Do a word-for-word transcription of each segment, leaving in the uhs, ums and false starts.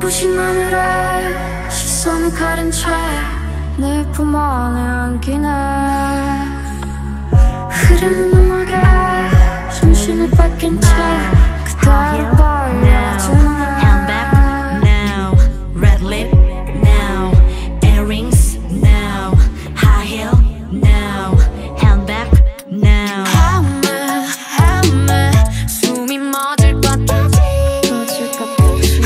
눈부신 하늘에 시선을 가린 채 내 품 안에 안기네. 흐르는 음악에 정신을 뺏긴 채 그대로 빨려드네. Handbag now, red lip now, earrings now, high heel now, handbag now. 헤매 헤매 숨이 멎을 것 같지. 멎을 것 같지.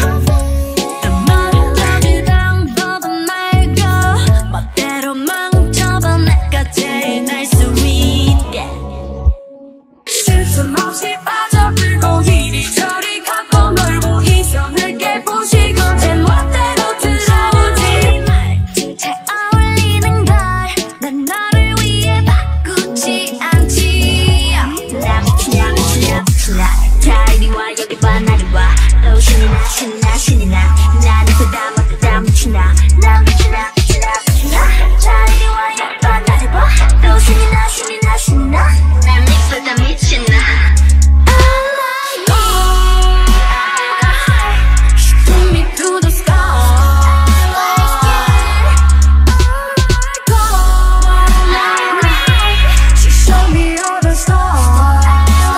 말하는 방법은 말고 멋대로 망쳐봐. 내가 제일 날 수 있게 쉴 틈 없이 빠져들고 이리저리 가고 놀고 이성을 깨부시고 제 멋대로 들어오지. 잘 어울리는 걸 난 너를 위해 바꾸지 않지. 나 미치냐 미치냐 미치냐 자 이리 와 여기 봐 나를 봐. 너 신이 나 신이 나 신이 나 나는 그다 멋대다 미치나 나 미치나 미치나 미치나 자 이리 와 여기 봐 나를 봐. 너 신이 나 신이 나 신이 나 난 미치다 미치나. Take me to the sky. She showed me all the stars.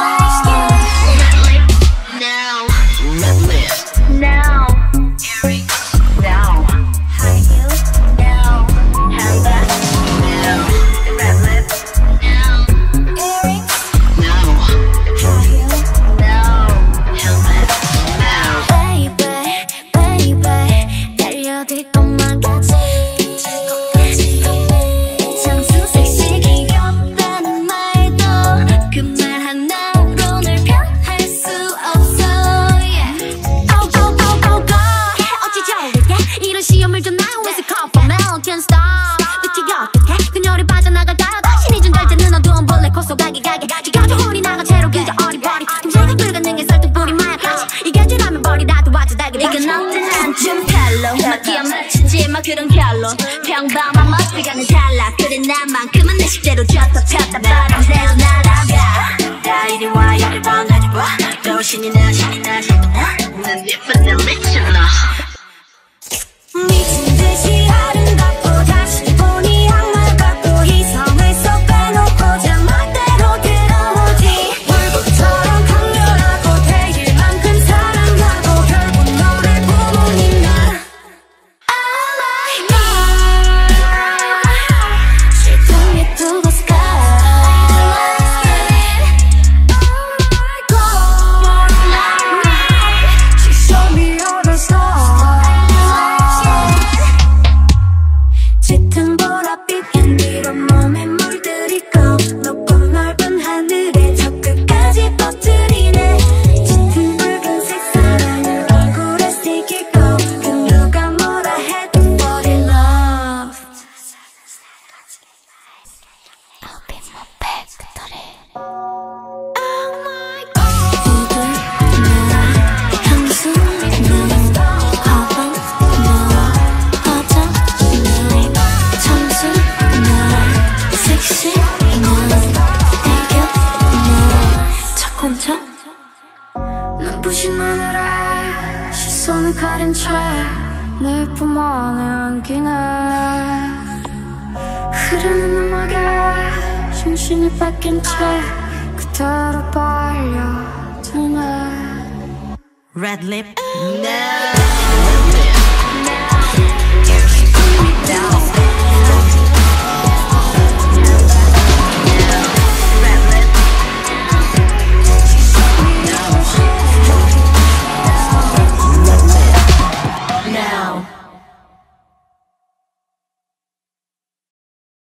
Now, red lip now, earrings now, high heels now, handbag now, red lip now, earrings now, high heels now, handbag now. Baby, baby, 달려들 것만 같지. 장수 섹시 귀엽다는 말도 그 말 하나로 널 변할 수 없어. Yeah. Oh, oh, oh, oh, God. 어찌 저렇게 이런 시험을 줘. Now is a call for milk. Can't stop. 끝이 어떡해 그녀를 빠져나갈까요. 당신이 준 결제는 어두운 블랙 홀 속 가게 가게 지겨져 홀이 나가 채로 그저 어리버리 금제가 불가능해 설득뿌리 마약까지 이겨지라면 버리라도 와줘 달걀 이건 언제나 좀 별로 막 끼어 맞추지 마 그런 결론. 평범한 멋지가는 달라. 그래 나만큼은 내 식대로 줬다 폈다 바람대로 날아가. 나 이리 와 여기 봐 나를 봐. 너 신이 나 신이 나 신이 나난 예쁜데 미쳤나. 미친 듯이 아름답고 다시 보니 악말 같고 이성을 쏙 빼놓고 제 멋대로 들어오지. 불꽃처럼 강렬하고 대일 만큼 사랑하고 결국 너를 부모님 나. Oh my God. She took me to the sky. Oh my God. She showed me all the stars. 짙은 보랏빛 향기로 몸에 물들이고 높고 넓은 하늘에 저 끝까지 퍼뜨리네. 짙은 붉은색 사랑을 얼굴에 새기고 그 누가 뭐라 해도 fall in love. I'll be my back Oh my God. 구두 나 향수 나 가방 나 화장 나 청순 나 섹시 나 애교 나 착혼차. 눈부신 하늘에 시선을 가린 채 내 품 안에 안기네. 흐르는 음악에 정신을 뺏긴 채 그대로 빨려드네. Red lip now, red lip now, earrings now.